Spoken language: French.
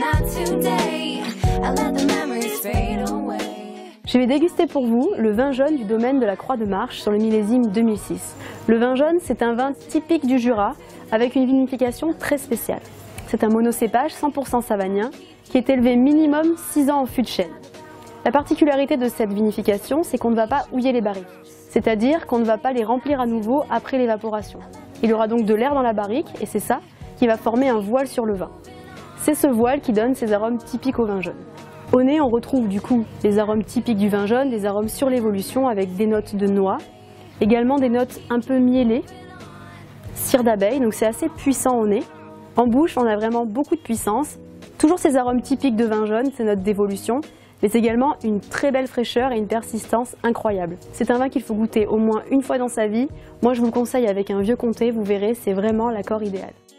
Je vais déguster pour vous le vin jaune du domaine de la Croix de Marche sur le millésime 2006. Le vin jaune, c'est un vin typique du Jura avec une vinification très spéciale. C'est un monocépage 100% savagnin qui est élevé minimum 6 ans en fût de chêne. La particularité de cette vinification, c'est qu'on ne va pas houiller les barriques, c'est-à-dire qu'on ne va pas les remplir à nouveau après l'évaporation. Il y aura donc de l'air dans la barrique et c'est ça qui va former un voile sur le vin. C'est ce voile qui donne ces arômes typiques au vin jaune. Au nez, on retrouve du coup les arômes typiques du vin jaune, des arômes sur l'évolution avec des notes de noix, également des notes un peu mielées, cire d'abeille, donc c'est assez puissant au nez. En bouche, on a vraiment beaucoup de puissance, toujours ces arômes typiques de vin jaune, ces notes d'évolution, mais également une très belle fraîcheur et une persistance incroyable. C'est un vin qu'il faut goûter au moins une fois dans sa vie. Moi, je vous le conseille avec un vieux comté, vous verrez, c'est vraiment l'accord idéal.